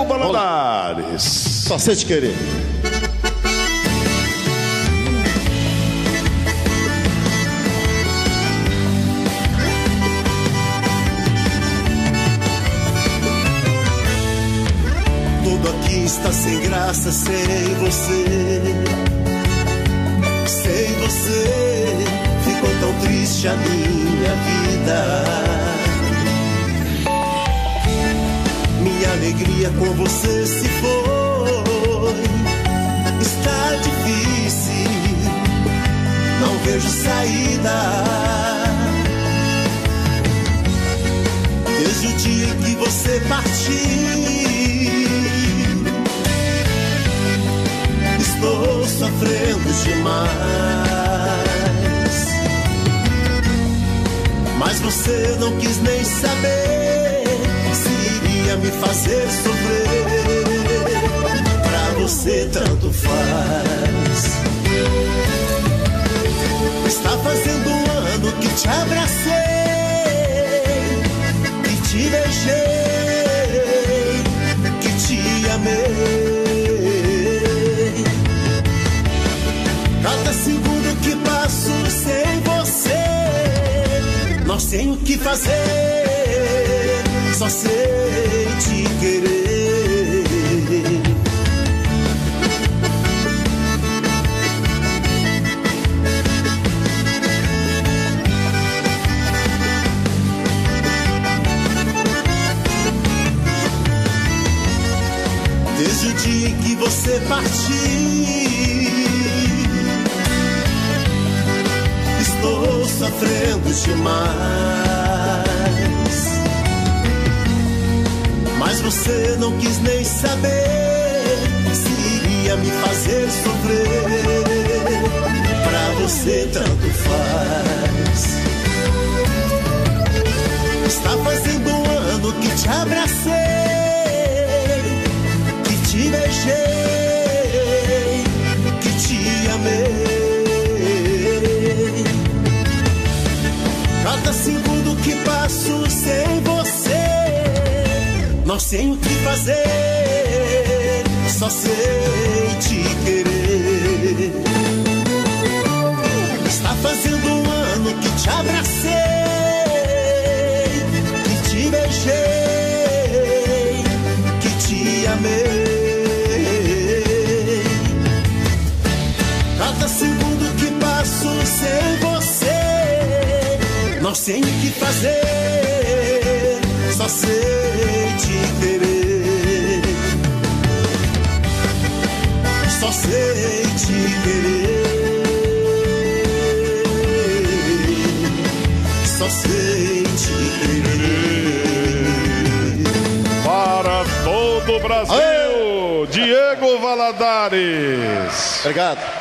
Valadares. Só sei te querer. Tudo aqui está sem graça sem você. Sem você ficou tão triste a minha vida. Minha alegria com você se foi. Está difícil, não vejo saída. Desde o dia em que você partiu, estou sofrendo demais. Mas você não quis nem saber se iria me fazer sofrer. Pra você tanto faz. Está fazendo um ano que te abracei, que te beijei, que te amei. Cada segundo que passo sem você, não sei o que fazer, só sei te querer. Desde o dia em que você partiu, estou sofrendo demais. Mas você não quis nem saber se iria me fazer sofrer. Pra você tanto faz. Está fazendo um ano que te abracei, que te beijei, que te amei. Cada segundo que passo sem você, não sei o que fazer, só sei te querer. Está fazendo um ano que te abracei, que te beijei, que te amei. Cada segundo que passo sem você, não sei o que fazer, só sei te querer. Só sei te querer. Só sei te querer. Para todo o Brasil, Diego Valadares. Obrigado.